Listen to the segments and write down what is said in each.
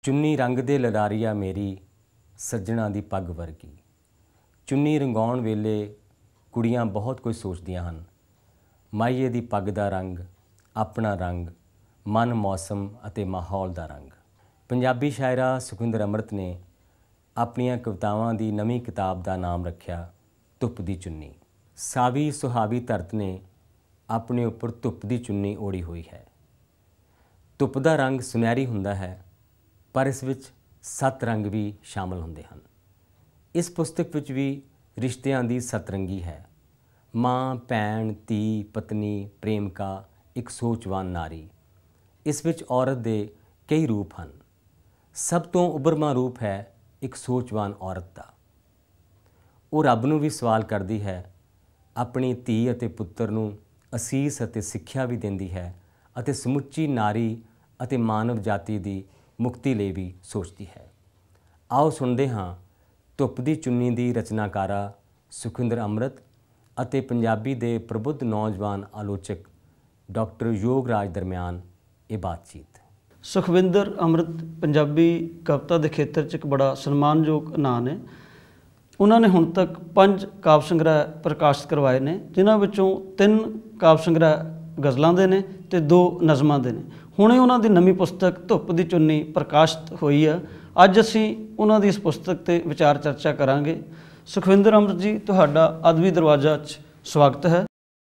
ਚੁੰਨੀ ਰੰਗ ਦੇ ਲਲਾਰੀਆ ਮੇਰੀ ਸੱਜਣਾ ਦੀ ਪੱਗ ਵਰਗੀ। ਚੁੰਨੀ ਰੰਗਾਉਣ ਵੇਲੇ ਕੁੜੀਆਂ ਬਹੁਤ ਕੁਝ ਸੋਚਦੀਆਂ ਹਨ। ਮਾਹੀਏ ਦੀ ਪੱਗ ਦਾ ਰੰਗ, ਆਪਣਾ ਰੰਗ, ਮਨ, ਮੌਸਮ ਅਤੇ ਮਾਹੌਲ ਦਾ ਰੰਗ। ਪੰਜਾਬੀ ਸ਼ਾਇਰਾ ਸੁਖਵਿੰਦਰ ਅੰਮ੍ਰਿਤ ਨੇ ਆਪਣੀਆਂ ਕਵਿਤਾਵਾਂ ਦੀ ਨਵੀਂ ਕਿਤਾਬ ਦਾ ਨਾਮ ਰੱਖਿਆ ਧੁੱਪ ਦੀ ਚੁੰਨੀ। ਸਾਵੀ ਸੁਹਾਵੀ ਧਰਤ ਨੇ ਆਪਣੇ ਉੱਪਰ ਧੁੱਪ ਦੀ ਚੁੰਨੀ ਓੜੀ ਹੋਈ ਹੈ। ਧੁੱਪ ਦਾ ਰੰਗ ਸੁਨਹਿਰੀ ਹੁੰਦਾ ਹੈ, ਪਰ ਇਸ ਵਿੱਚ 7 ਰੰਗ ਵੀ ਸ਼ਾਮਲ ਹੁੰਦੇ ਹਨ। ਇਸ ਪੁਸਤਕ ਵਿੱਚ ਵੀ ਰਿਸ਼ਤਿਆਂ ਦੀ ਸਤਰੰਗੀ ਹੈ। ਮਾਂ, ਭੈਣ, ਧੀ, ਪਤਨੀ, ਪ੍ਰੇਮਿਕਾ, ਇੱਕ ਸੋਚਵਾਨ ਨਾਰੀ। ਇਸ ਵਿੱਚ ਔਰਤ ਦੇ ਕਈ ਰੂਪ ਹਨ। ਸਭ ਤੋਂ ਉਭਰਵਾਂ ਰੂਪ ਹੈ ਇੱਕ ਸੋਚਵਾਨ ਔਰਤ ਦਾ। ਉਹ ਰੱਬ ਨੂੰ ਵੀ ਸਵਾਲ ਕਰਦੀ ਹੈ, ਆਪਣੀ ਧੀ ਅਤੇ ਪੁੱਤਰ ਨੂੰ ਅਸੀਸ ਅਤੇ ਸਿੱਖਿਆ ਵੀ ਦਿੰਦੀ ਹੈ ਅਤੇ ਸਮੁੱਚੀ ਨਾਰੀ ਅਤੇ ਮਾਨਵ ਜਾਤੀ ਦੀ ਮੁਕਤੀ ਲਈ ਵੀ ਸੋਚਦੀ ਹੈ। ਆਓ ਸੁਣਦੇ ਹਾਂ ਧੁੱਪ ਦੀ ਚੁੰਨੀ ਦੀ ਰਚਨਾਕਾਰਾ ਸੁਖਵਿੰਦਰ ਅੰਮ੍ਰਿਤ ਅਤੇ ਪੰਜਾਬੀ ਦੇ ਪ੍ਰਬੁੱਧ ਨੌਜਵਾਨ ਆਲੋਚਕ ਡਾਕਟਰ ਯੋਗਰਾਜ ਦਰਮਿਆਨ ਇਹ ਬਾਤਚੀਤ। ਸੁਖਵਿੰਦਰ ਅੰਮ੍ਰਿਤ ਪੰਜਾਬੀ ਕਵਿਤਾ ਦੇ ਖੇਤਰ 'ਚ ਇੱਕ ਬੜਾ ਸਨਮਾਨਯੋਗ ਨਾਂ ਨੇ। ਉਹਨਾਂ ਨੇ ਹੁਣ ਤੱਕ 5 ਕਾਵਿ ਸੰਗ੍ਰਹਿ ਪ੍ਰਕਾਸ਼ਿਤ ਕਰਵਾਏ ਨੇ, ਜਿਨ੍ਹਾਂ ਵਿੱਚੋਂ 3 ਕਾਵਿ ਸੰਗ੍ਰਹਿ ਗਜ਼ਲਾਂ ਦੇ ਨੇ ਅਤੇ 2 ਨਜ਼ਮਾਂ ਦੇ ਨੇ। ਹੁਣੇ ਉਹਨਾਂ ਦੀ ਨਵੀਂ ਪੁਸਤਕ ਧੁੱਪ ਦੀ ਚੁੰਨੀ ਪ੍ਰਕਾਸ਼ਿਤ ਹੋਈ ਆ। ਅੱਜ ਅਸੀਂ ਉਹਨਾਂ ਦੀ ਇਸ ਪੁਸਤਕ 'ਤੇ ਵਿਚਾਰ ਚਰਚਾ ਕਰਾਂਗੇ। ਸੁਖਵਿੰਦਰ ਅੰਮ੍ਰਿਤ ਜੀ, ਤੁਹਾਡਾ ਅਦਬੀ ਦਰਵਾਜ਼ਾ 'ਚ ਸਵਾਗਤ ਹੈ।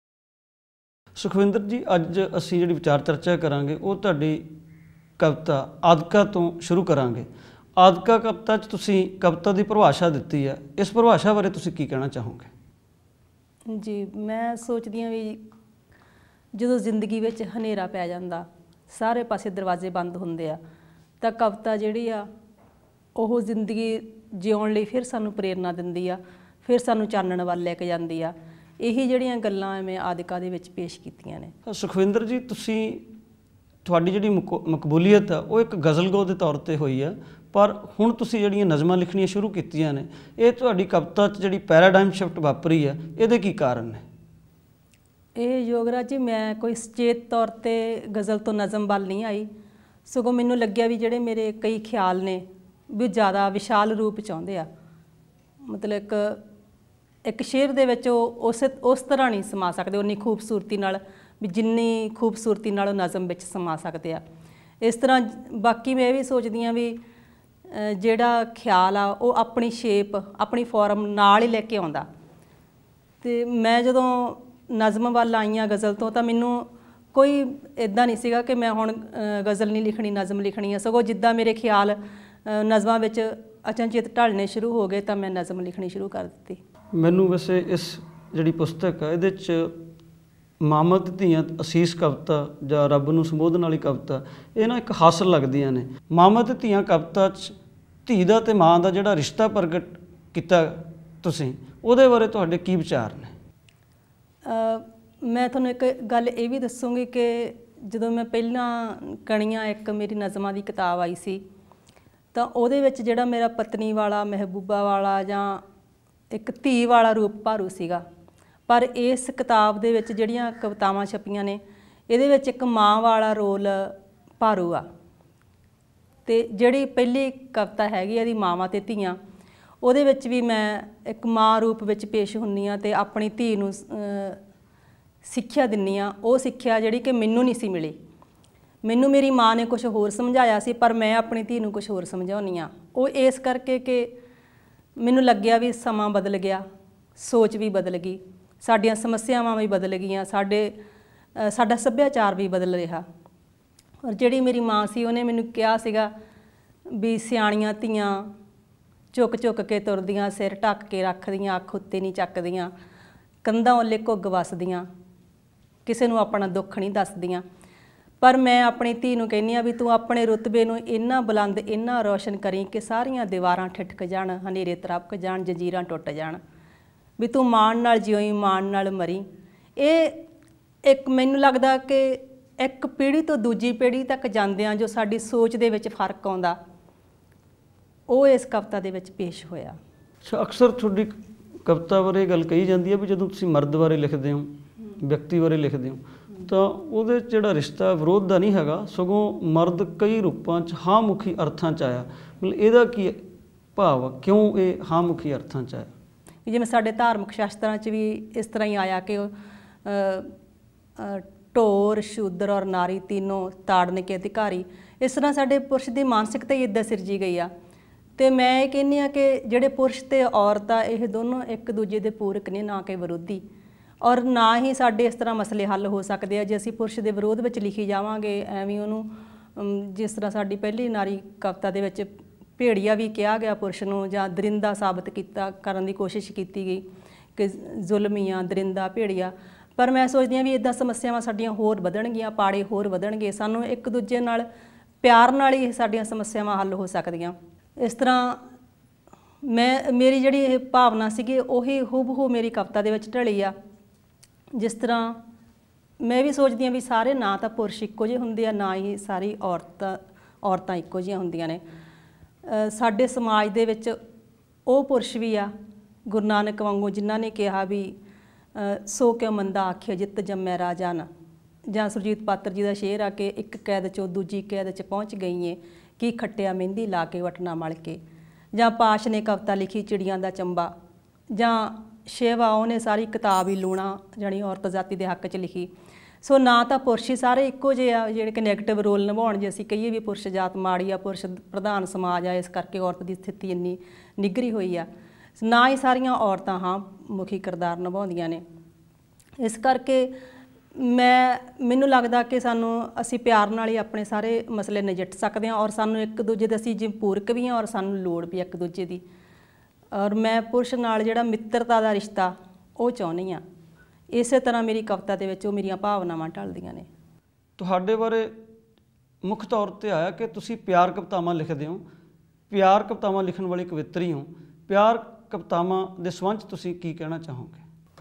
ਸੁਖਵਿੰਦਰ ਜੀ, ਅੱਜ ਅਸੀਂ ਜਿਹੜੀ ਵਿਚਾਰ ਚਰਚਾ ਕਰਾਂਗੇ ਉਹ ਤੁਹਾਡੀ ਕਵਿਤਾ ਆਦਿਕਾ ਤੋਂ ਸ਼ੁਰੂ ਕਰਾਂਗੇ। ਆਦਿਕਾ ਕਵਿਤਾ 'ਚ ਤੁਸੀਂ ਕਵਿਤਾ ਦੀ ਪਰਿਭਾਸ਼ਾ ਦਿੱਤੀ ਹੈ। ਇਸ ਪਰਿਭਾਸ਼ਾ ਬਾਰੇ ਤੁਸੀਂ ਕੀ ਕਹਿਣਾ ਚਾਹੋਗੇ? ਜੀ, ਮੈਂ ਸੋਚਦੀ ਹਾਂ ਵੀ ਜਦੋਂ ਜ਼ਿੰਦਗੀ ਵਿੱਚ ਹਨੇਰਾ ਪੈ ਜਾਂਦਾ, ਸਾਰੇ ਪਾਸੇ ਦਰਵਾਜ਼ੇ ਬੰਦ ਹੁੰਦੇ ਆ, ਤਾਂ ਕਵਿਤਾ ਜਿਹੜੀ ਆ ਉਹ ਜ਼ਿੰਦਗੀ ਜਿਉਣ ਲਈ ਫਿਰ ਸਾਨੂੰ ਪ੍ਰੇਰਨਾ ਦਿੰਦੀ ਆ, ਫਿਰ ਸਾਨੂੰ ਚਾਨਣ ਵੱਲ ਲੈ ਕੇ ਜਾਂਦੀ ਆ। ਇਹੀ ਜਿਹੜੀਆਂ ਗੱਲਾਂ ਮੈਂ ਆਦਿਕਾ ਦੇ ਵਿੱਚ ਪੇਸ਼ ਕੀਤੀਆਂ ਨੇ। ਸੁਖਵਿੰਦਰ ਜੀ, ਤੁਹਾਡੀ ਜਿਹੜੀ ਮਕਬੂਲੀਅਤ ਆ ਉਹ ਇੱਕ ਗਜ਼ਲਗੋ ਦੇ ਤੌਰ 'ਤੇ ਹੋਈ ਆ, ਪਰ ਹੁਣ ਤੁਸੀਂ ਜਿਹੜੀਆਂ ਨਜ਼ਮਾਂ ਲਿਖਣੀਆਂ ਸ਼ੁਰੂ ਕੀਤੀਆਂ ਨੇ, ਇਹ ਤੁਹਾਡੀ ਕਵਿਤਾ 'ਚ ਜਿਹੜੀ ਪੈਰਾਡਾਈਮ ਸ਼ਿਫਟ ਵਾਪਰੀ ਆ, ਇਹਦੇ ਕੀ ਕਾਰਨ ਨੇ? ਇਹ ਯੋਗਰਾਜ ਜੀ, ਮੈਂ ਕੋਈ ਸੁਚੇਤ ਤੌਰ 'ਤੇ ਗਜ਼ਲ ਤੋਂ ਨਜ਼ਮ ਵੱਲ ਨਹੀਂ ਆਈ, ਸਗੋਂ ਮੈਨੂੰ ਲੱਗਿਆ ਵੀ ਜਿਹੜੇ ਮੇਰੇ ਕਈ ਖਿਆਲ ਨੇ ਵੀ ਜ਼ਿਆਦਾ ਵਿਸ਼ਾਲ ਰੂਪ 'ਚ ਆਉਂਦੇ ਆ। ਮਤਲਬ ਇੱਕ ਸ਼ੇਅਰ ਦੇ ਵਿੱਚ ਉਹ ਉਸ ਤਰ੍ਹਾਂ ਨਹੀਂ ਸਮਾ ਸਕਦੇ ਉਨੀ ਖੂਬਸੂਰਤੀ ਨਾਲ, ਵੀ ਜਿੰਨੀ ਖੂਬਸੂਰਤੀ ਨਾਲ ਉਹ ਨਜ਼ਮ ਵਿੱਚ ਸਮਾ ਸਕਦੇ ਆ। ਇਸ ਤਰ੍ਹਾਂ ਬਾਕੀ ਮੈਂ ਇਹ ਵੀ ਸੋਚਦੀ ਹਾਂ ਵੀ ਜਿਹੜਾ ਖਿਆਲ ਆ ਉਹ ਆਪਣੀ ਸ਼ੇਪ, ਆਪਣੀ ਫੋਰਮ ਨਾਲ ਹੀ ਲੈ ਕੇ ਆਉਂਦਾ। ਅਤੇ ਮੈਂ ਜਦੋਂ ਨਜ਼ਮ ਵੱਲ ਆਈਆਂ ਗਜ਼ਲ ਤੋਂ, ਤਾਂ ਮੈਨੂੰ ਕੋਈ ਇੱਦਾਂ ਨਹੀਂ ਸੀਗਾ ਕਿ ਮੈਂ ਹੁਣ ਗਜ਼ਲ ਨਹੀਂ ਲਿਖਣੀ, ਨਜ਼ਮ ਲਿਖਣੀ ਆ। ਸਗੋਂ ਜਿੱਦਾਂ ਮੇਰੇ ਖਿਆਲ ਨਜ਼ਮਾਂ ਵਿੱਚ ਅਚਨਚੇਤ ਢਲਣੇ ਸ਼ੁਰੂ ਹੋ ਗਏ, ਤਾਂ ਮੈਂ ਨਜ਼ਮ ਲਿਖਣੀ ਸ਼ੁਰੂ ਕਰ ਦਿੱਤੀ। ਮੈਨੂੰ ਵੈਸੇ ਇਸ ਜਿਹੜੀ ਪੁਸਤਕ ਆ, ਇਹਦੇ 'ਚ ਮਾਵਾਂ ਤੇ ਧੀਆਂ ਅਸੀਸ ਕਵਿਤਾ ਜਾਂ ਰੱਬ ਨੂੰ ਸੰਬੋਧਨ ਵਾਲੀ ਕਵਿਤਾ, ਇਹ ਨਾ ਇੱਕ ਹਾਸਲ ਲੱਗਦੀਆਂ ਨੇ। ਮਾਵਾਂ ਤੇ ਧੀਆਂ ਕਵਿਤਾ 'ਚ ਧੀ ਦਾ ਅਤੇ ਮਾਂ ਦਾ ਜਿਹੜਾ ਰਿਸ਼ਤਾ ਪ੍ਰਗਟ ਕੀਤਾ ਤੁਸੀਂ, ਉਹਦੇ ਬਾਰੇ ਤੁਹਾਡੇ ਕੀ ਵਿਚਾਰ ਨੇ? ਮੈਂ ਤੁਹਾਨੂੰ ਇੱਕ ਗੱਲ ਇਹ ਵੀ ਦੱਸੂੰਗੀ ਕਿ ਜਦੋਂ ਮੈਂ ਪਹਿਲਾਂ ਕਣੀਆਂ, ਇੱਕ ਮੇਰੀ ਨਜ਼ਮਾਂ ਦੀ ਕਿਤਾਬ ਆਈ ਸੀ, ਤਾਂ ਉਹਦੇ ਵਿੱਚ ਜਿਹੜਾ ਮੇਰਾ ਪਤਨੀ ਵਾਲਾ, ਮਹਿਬੂਬਾ ਵਾਲਾ ਜਾਂ ਇੱਕ ਧੀ ਵਾਲਾ ਰੂਪ ਭਾਰੂ ਸੀਗਾ। ਪਰ ਇਸ ਕਿਤਾਬ ਦੇ ਵਿੱਚ ਜਿਹੜੀਆਂ ਕਵਿਤਾਵਾਂ ਛਪੀਆਂ ਨੇ, ਇਹਦੇ ਵਿੱਚ ਇੱਕ ਮਾਂ ਵਾਲਾ ਰੋਲ ਭਾਰੂ ਆ। ਅਤੇ ਜਿਹੜੀ ਪਹਿਲੀ ਕਵਿਤਾ ਹੈਗੀ ਇਹਦੀ ਮਾਵਾਂ ਅਤੇ ਧੀਆਂ, ਉਹਦੇ ਵਿੱਚ ਵੀ ਮੈਂ ਇੱਕ ਮਾਂ ਰੂਪ ਵਿੱਚ ਪੇਸ਼ ਹੁੰਦੀ ਹਾਂ ਅਤੇ ਆਪਣੀ ਧੀ ਨੂੰ ਸਿੱਖਿਆ ਦਿੰਦੀ ਹਾਂ। ਉਹ ਸਿੱਖਿਆ ਜਿਹੜੀ ਕਿ ਮੈਨੂੰ ਨਹੀਂ ਸੀ ਮਿਲੀ। ਮੈਨੂੰ ਮੇਰੀ ਮਾਂ ਨੇ ਕੁਛ ਹੋਰ ਸਮਝਾਇਆ ਸੀ, ਪਰ ਮੈਂ ਆਪਣੀ ਧੀ ਨੂੰ ਕੁਛ ਹੋਰ ਸਮਝਾਉਂਦੀ ਹਾਂ। ਉਹ ਇਸ ਕਰਕੇ ਕਿ ਮੈਨੂੰ ਲੱਗਿਆ ਵੀ ਸਮਾਂ ਬਦਲ ਗਿਆ, ਸੋਚ ਵੀ ਬਦਲ ਗਈ, ਸਾਡੀਆਂ ਸਮੱਸਿਆਵਾਂ ਵੀ ਬਦਲ ਗਈਆਂ, ਸਾਡਾ ਸੱਭਿਆਚਾਰ ਵੀ ਬਦਲ ਰਿਹਾ। ਔਰ ਜਿਹੜੀ ਮੇਰੀ ਮਾਂ ਸੀ, ਉਹਨੇ ਮੈਨੂੰ ਕਿਹਾ ਸੀਗਾ ਵੀ ਸਿਆਣੀਆਂ ਧੀਆਂ ਝੁਕ ਝੁਕ ਕੇ ਤੁਰਦੀਆਂ, ਸਿਰ ਢੱਕ ਕੇ ਰੱਖਦੀਆਂ, ਅੱਖ ਉੱਤੇ ਨਹੀਂ ਚੱਕਦੀਆਂ, ਕੰਧਾਂ ਓਲੇ ਘੁੱਗ ਵੱਸਦੀਆਂ, ਕਿਸੇ ਨੂੰ ਆਪਣਾ ਦੁੱਖ ਨਹੀਂ ਦੱਸਦੀਆਂ। ਪਰ ਮੈਂ ਆਪਣੀ ਧੀ ਨੂੰ ਕਹਿੰਦੀ ਹਾਂ ਵੀ ਤੂੰ ਆਪਣੇ ਰੁਤਬੇ ਨੂੰ ਇੰਨਾ ਬੁਲੰਦ, ਇੰਨਾ ਰੌਸ਼ਨ ਕਰੀ ਕਿ ਸਾਰੀਆਂ ਦੀਵਾਰਾਂ ਠਿਠਕ ਜਾਣ, ਹਨੇਰੇ ਤਰਪਕ ਜਾਣ, ਜੰਜੀਰਾਂ ਟੁੱਟ ਜਾਣ, ਵੀ ਤੂੰ ਮਾਣ ਨਾਲ ਜਿਉਈ, ਮਾਣ ਨਾਲ ਮਰੀ। ਇਹ ਇੱਕ ਮੈਨੂੰ ਲੱਗਦਾ ਕਿ ਇੱਕ ਪੀੜ੍ਹੀ ਤੋਂ ਦੂਜੀ ਪੀੜ੍ਹੀ ਤੱਕ ਜਾਂਦਿਆਂ ਜੋ ਸਾਡੀ ਸੋਚ ਦੇ ਵਿੱਚ ਫਰਕ ਆਉਂਦਾ, ਉਹ ਇਸ ਕਵਿਤਾ ਦੇ ਵਿੱਚ ਪੇਸ਼ ਹੋਇਆ। ਅਕਸਰ ਤੁਹਾਡੀ ਕਵਿਤਾ ਬਾਰੇ ਗੱਲ ਕਹੀ ਜਾਂਦੀ ਹੈ ਵੀ ਜਦੋਂ ਤੁਸੀਂ ਮਰਦ ਬਾਰੇ ਲਿਖਦੇ ਹੋ, ਵਿਅਕਤੀ ਬਾਰੇ ਲਿਖਦੇ ਹੋ, ਤਾਂ ਉਹਦੇ 'ਚ ਜਿਹੜਾ ਰਿਸ਼ਤਾ ਵਿਰੋਧ ਦਾ ਨਹੀਂ ਹੈਗਾ, ਸਗੋਂ ਮਰਦ ਕਈ ਰੂਪਾਂ 'ਚ ਹਾਂ ਮੁਖੀ ਅਰਥਾਂ 'ਚ ਆਇਆ। ਮਤਲਬ ਇਹਦਾ ਕੀ ਭਾਵ ਆ, ਕਿਉਂ ਇਹ ਹਾਂ ਮੁਖੀ ਅਰਥਾਂ 'ਚ ਆਇਆ? ਜਿਵੇਂ ਸਾਡੇ ਧਾਰਮਿਕ ਸ਼ਾਸਤਰਾਂ 'ਚ ਵੀ ਇਸ ਤਰ੍ਹਾਂ ਹੀ ਆਇਆ ਕਿ ਢੋਰ, ਸ਼ੂਦਰ ਔਰ ਨਾਰੀ ਤਿੰਨੋਂ ਤਾੜਨ ਕੇ ਅਧਿਕਾਰੀ। ਇਸ ਤਰ੍ਹਾਂ ਸਾਡੇ ਪੁਰਸ਼ ਦੀ ਮਾਨਸਿਕਤਾ ਹੀ ਇੱਦਾਂ ਸਿਰਜੀ ਗਈ ਆ। ਅਤੇ ਮੈਂ ਇਹ ਕਹਿੰਦੀ ਹਾਂ ਕਿ ਜਿਹੜੇ ਪੁਰਸ਼ ਅਤੇ ਔਰਤ ਆ, ਇਹ ਦੋਨੋਂ ਇੱਕ ਦੂਜੇ ਦੇ ਪੂਰਕ ਨੇ, ਨਾ ਕਿ ਵਿਰੋਧੀ। ਔਰ ਨਾ ਹੀ ਸਾਡੇ ਇਸ ਤਰ੍ਹਾਂ ਮਸਲੇ ਹੱਲ ਹੋ ਸਕਦੇ ਆ ਜੇ ਅਸੀਂ ਪੁਰਸ਼ ਦੇ ਵਿਰੋਧ ਵਿੱਚ ਲਿਖੀ ਜਾਵਾਂਗੇ ਐਵੇਂ ਉਹਨੂੰ। ਜਿਸ ਤਰ੍ਹਾਂ ਸਾਡੀ ਪਹਿਲੀ ਨਾਰੀ ਕਵਿਤਾ ਦੇ ਵਿੱਚ ਭੇੜੀਆ ਵੀ ਕਿਹਾ ਗਿਆ ਪੁਰਸ਼ ਨੂੰ, ਜਾਂ ਦਰਿੰਦਾ ਸਾਬਤ ਕਰਨ ਦੀ ਕੋਸ਼ਿਸ਼ ਕੀਤੀ ਗਈ ਕਿ ਜ਼ੁਲਮੀਆਂ, ਦਰਿੰਦਾ, ਭੇੜੀਆ। ਪਰ ਮੈਂ ਸੋਚਦੀ ਹਾਂ ਵੀ ਇੱਦਾਂ ਸਮੱਸਿਆਵਾਂ ਸਾਡੀਆਂ ਹੋਰ ਵਧਣਗੀਆਂ, ਪਾੜੇ ਹੋਰ ਵਧਣਗੇ। ਸਾਨੂੰ ਇੱਕ ਦੂਜੇ ਨਾਲ ਪਿਆਰ ਨਾਲ ਹੀ ਸਾਡੀਆਂ ਸਮੱਸਿਆਵਾਂ ਹੱਲ ਹੋ ਸਕਦੀਆਂ। ਇਸ ਤਰ੍ਹਾਂ ਮੇਰੀ ਜਿਹੜੀ ਇਹ ਭਾਵਨਾ ਸੀਗੀ ਉਹੀ ਹੂਬਹੂ ਮੇਰੀ ਕਵਿਤਾ ਦੇ ਵਿੱਚ ਢਲੀ ਆ। ਜਿਸ ਤਰ੍ਹਾਂ ਮੈਂ ਵੀ ਸੋਚਦੀ ਹਾਂ ਵੀ ਸਾਰੇ ਨਾ ਤਾਂ ਪੁਰਸ਼ ਇੱਕੋ ਜਿਹੇ ਹੁੰਦੇ ਆ, ਨਾ ਹੀ ਸਾਰੀ ਔਰਤਾਂ ਇੱਕੋ ਜਿਹੀਆਂ ਹੁੰਦੀਆਂ ਨੇ। ਸਾਡੇ ਸਮਾਜ ਦੇ ਵਿੱਚ ਉਹ ਪੁਰਸ਼ ਵੀ ਆ ਗੁਰੂ ਨਾਨਕ ਵਾਂਗੂ ਜਿਨ੍ਹਾਂ ਨੇ ਕਿਹਾ ਵੀ ਸੋ ਕਿਉ ਮੰਦਾ ਆਖਿਆ ਜਿੱਤ ਜੰਮੈ ਰਾਜਾ ਨਾ, ਜਾਂ ਸੁਰਜੀਤ ਪਾਤਰ ਜੀ ਦਾ ਸ਼ੇਰ ਆ ਕਿ ਇੱਕ ਕੈਦ 'ਚੋਂ ਦੂਜੀ ਕੈਦ 'ਚ ਪਹੁੰਚ ਗਈ ਏ, ਕੀ ਖੱਟਿਆ ਮਹਿੰਦੀ ਲਾ ਕੇ ਵਟਣਾ ਮਲ ਕੇ। ਜਾਂ ਪਾਸ਼ ਨੇ ਕਵਿਤਾ ਲਿਖੀ ਚਿੜੀਆਂ ਦਾ ਚੰਬਾ। ਜਾਂ ਸ਼ੇਵਾ ਉਹਨੇ ਸਾਰੀ ਕਿਤਾਬ ਹੀ ਲੂਣਾ ਜਾਣੀ ਔਰਤ ਜਾਤੀ ਦੇ ਹੱਕ 'ਚ ਲਿਖੀ। ਸੋ ਨਾ ਤਾਂ ਪੁਰਸ਼ ਹੀ ਸਾਰੇ ਇੱਕੋ ਜਿਹੇ ਆ ਜਿਹੜੇ ਕਿ ਨੈਗੇਟਿਵ ਰੋਲ ਨਿਭਾਉਣ। ਜੇ ਅਸੀਂ ਕਹੀਏ ਵੀ ਪੁਰਸ਼ ਜਾਤ ਮਾੜੀ ਆ, ਪੁਰਸ਼ ਪ੍ਰਧਾਨ ਸਮਾਜ ਆ, ਇਸ ਕਰਕੇ ਔਰਤ ਦੀ ਸਥਿਤੀ ਇੰਨੀ ਨਿੱਘਰੀ ਹੋਈ ਆ, ਨਾ ਹੀ ਸਾਰੀਆਂ ਔਰਤਾਂ ਹਾਂ ਮੁਖੀ ਕਿਰਦਾਰ ਨਿਭਾਉਂਦੀਆਂ ਨੇ। ਇਸ ਕਰਕੇ ਮੈਨੂੰ ਲੱਗਦਾ ਕਿ ਅਸੀਂ ਪਿਆਰ ਨਾਲ ਹੀ ਆਪਣੇ ਸਾਰੇ ਮਸਲੇ ਨਜਿੱਠ ਸਕਦੇ ਹਾਂ। ਔਰ ਸਾਨੂੰ ਇੱਕ ਦੂਜੇ ਦੇ ਅਸੀਂ ਜਿਵੇਂ ਪੂਰਕ ਵੀ ਹਾਂ ਔਰ ਸਾਨੂੰ ਲੋੜ ਵੀ ਇੱਕ ਦੂਜੇ ਦੀ। ਔਰ ਮੈਂ ਪੁਰਸ਼ ਨਾਲ ਜਿਹੜਾ ਮਿੱਤਰਤਾ ਦਾ ਰਿਸ਼ਤਾ ਉਹ ਚਾਹੁੰਦੀ ਹਾਂ। ਇਸੇ ਤਰ੍ਹਾਂ ਮੇਰੀ ਕਵਿਤਾ ਦੇ ਵਿੱਚ ਉਹ ਮੇਰੀਆਂ ਭਾਵਨਾਵਾਂ ਢਲਦੀਆਂ ਨੇ। ਤੁਹਾਡੇ ਬਾਰੇ ਮੁੱਖ ਤੌਰ 'ਤੇ ਆਇਆ ਕਿ ਤੁਸੀਂ ਪਿਆਰ ਕਵਿਤਾਵਾਂ ਲਿਖਦੇ ਹੋ, ਪਿਆਰ ਕਵਿਤਾਵਾਂ ਲਿਖਣ ਵਾਲੀ ਕਵਿੱਤਰੀ ਹੋ। ਪਿਆਰ ਕਵਿਤਾਵਾਂ ਦੇ ਸੰਬੰਧ 'ਚ ਤੁਸੀਂ ਕੀ ਕਹਿਣਾ ਚਾਹੋਗੇ?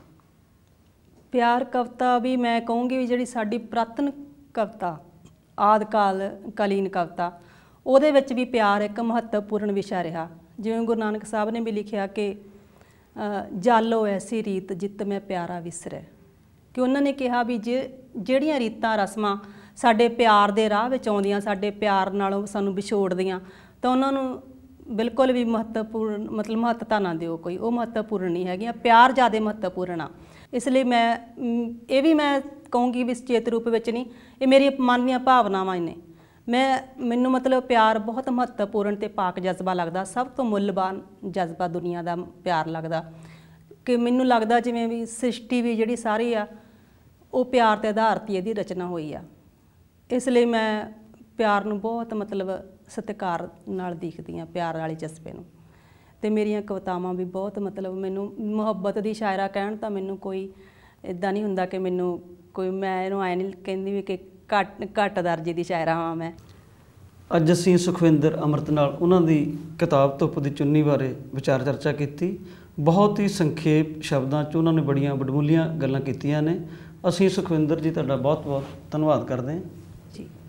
ਪਿਆਰ ਕਵਿਤਾ ਵੀ ਮੈਂ ਕਹੂੰਗੀ ਵੀ ਜਿਹੜੀ ਸਾਡੀ ਪੁਰਾਤਨ ਕਵਿਤਾ, ਕਾਲੀਨ ਕਵਿਤਾ, ਉਹਦੇ ਵਿੱਚ ਵੀ ਪਿਆਰ ਇੱਕ ਮਹੱਤਵਪੂਰਨ ਵਿਸ਼ਾ ਰਿਹਾ। ਜਿਵੇਂ ਗੁਰੂ ਨਾਨਕ ਸਾਹਿਬ ਨੇ ਵੀ ਲਿਖਿਆ ਕਿ ਜਾਲੋ ਐਸੀ ਰੀਤ ਜਿੱਤ ਮੈਂ ਪਿਆਰਾ ਵਿਸਰੈ। ਕਿ ਉਹਨਾਂ ਨੇ ਕਿਹਾ ਵੀ ਜਿਹੜੀਆਂ ਰੀਤਾਂ ਰਸਮਾਂ ਸਾਡੇ ਪਿਆਰ ਦੇ ਰਾਹ ਵਿੱਚ ਆਉਂਦੀਆਂ, ਸਾਡੇ ਪਿਆਰ ਨਾਲੋਂ ਸਾਨੂੰ ਵਿਛੋੜਦੀਆਂ, ਤਾਂ ਉਹਨਾਂ ਨੂੰ ਬਿਲਕੁਲ ਵੀ ਮਹੱਤਤਾ ਨਾ ਦਿਓ ਕੋਈ, ਉਹ ਮਹੱਤਵਪੂਰਨ ਨਹੀਂ ਹੈਗੀਆਂ। ਪਿਆਰ ਜ਼ਿਆਦਾ ਮਹੱਤਵਪੂਰਨ ਆ। ਇਸ ਲਈ ਮੈਂ ਕਹੂੰਗੀ ਵੀ ਸੁਚੇਤ ਰੂਪ ਵਿੱਚ ਨਹੀਂ, ਇਹ ਮੇਰੀ ਮਨ ਦੀਆਂ ਭਾਵਨਾਵਾਂ ਨੇ। ਮੈਨੂੰ ਪਿਆਰ ਬਹੁਤ ਮਹੱਤਵਪੂਰਨ ਅਤੇ ਪਾਕ ਜਜ਼ਬਾ ਲੱਗਦਾ, ਸਭ ਤੋਂ ਮੁੱਲਵਾਨ ਜਜ਼ਬਾ ਦੁਨੀਆ ਦਾ ਪਿਆਰ ਲੱਗਦਾ। ਕਿ ਮੈਨੂੰ ਲੱਗਦਾ ਜਿਵੇਂ ਵੀ ਸ੍ਰਿਸ਼ਟੀ ਵੀ ਜਿਹੜੀ ਸਾਰੀ ਆ ਉਹ ਪਿਆਰ 'ਤੇ ਆਧਾਰਿਤ ਹੀ ਇਹਦੀ ਰਚਨਾ ਹੋਈ ਆ। ਇਸ ਲਈ ਮੈਂ ਪਿਆਰ ਨੂੰ ਬਹੁਤ ਸਤਿਕਾਰ ਨਾਲ ਦੇਖਦੀ ਹਾਂ, ਪਿਆਰ ਵਾਲੇ ਜਜ਼ਬੇ ਨੂੰ। ਅਤੇ ਮੇਰੀਆਂ ਕਵਿਤਾਵਾਂ ਵੀ ਬਹੁਤ ਮੈਨੂੰ ਮੁਹੱਬਤ ਦੀ ਸ਼ਾਇਰਾ ਕਹਿਣ ਤਾਂ ਮੈਨੂੰ ਕੋਈ ਇੱਦਾਂ ਨਹੀਂ ਹੁੰਦਾ ਕਿ ਮੈਂ ਇਹਨੂੰ ਆਏ ਨਹੀਂ ਕਹਿੰਦੀ ਵੀ ਕਿ ਘੱਟ ਦਰਜੇ ਦੀ ਸ਼ਾਇਰਾ ਹਾਂ ਮੈਂ। ਅੱਜ ਅਸੀਂ ਸੁਖਵਿੰਦਰ ਅੰਮ੍ਰਿਤ ਨਾਲ ਉਹਨਾਂ ਦੀ ਕਿਤਾਬ ਧੁੱਪ ਦੀ ਚੁੰਨੀ ਬਾਰੇ ਵਿਚਾਰ ਚਰਚਾ ਕੀਤੀ। ਬਹੁਤ ਹੀ ਸੰਖੇਪ ਸ਼ਬਦਾਂ 'ਚ ਉਹਨਾਂ ਨੇ ਬੜੀਆਂ ਵਡਮੁੱਲੀਆਂ ਗੱਲਾਂ ਕੀਤੀਆਂ ਨੇ। ਅਸੀਂ ਸੁਖਵਿੰਦਰ ਜੀ ਤੁਹਾਡਾ ਬਹੁਤ ਬਹੁਤ ਧੰਨਵਾਦ ਕਰਦੇ ਹਾਂ ਜੀ।